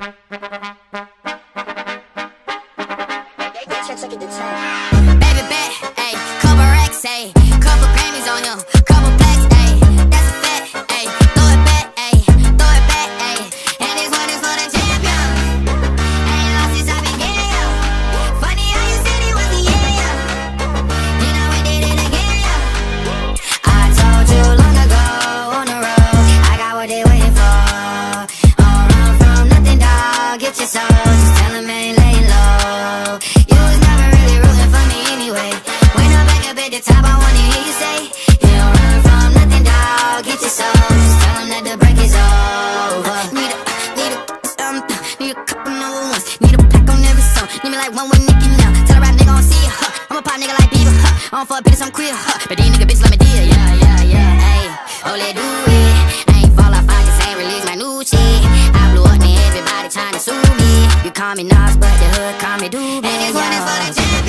Baby bet, ayy, couple racks, ayy, couple Grammys on him, couple plaques, ayy, that's a fact, ayy, throw it back, ayy, ayy, and this one is for the champion. Ain't lost since I began. Funny how you said it was the year, then I went did it again, yeah. I told you long ago on the road, I got what they waiting for. Don't run from nothing, dog. Get your soul, just tell them ain't laying low. You was never really rooting for me anyway. When I'm back up at the top, I wanna hear you say, you don't run from nothing, dog. Get your soul, just tell them that the break is over. Need a couple number ones. Need a pack on every song. Need me like one with Nicki now. Tell a rap nigga I don't see ya, huh. I'm a pop nigga like Bieber, huh. I don't fuck bitches, I'm queer, huh. But these nigga bitches let me deal, yeah, ayy. Oh, let's do it. I ain't fall off, I just ain't release my new shit. I blew up, and everybody trying to sue me. You call me Nas, but the hood call me Doobie. And this one is for the champion.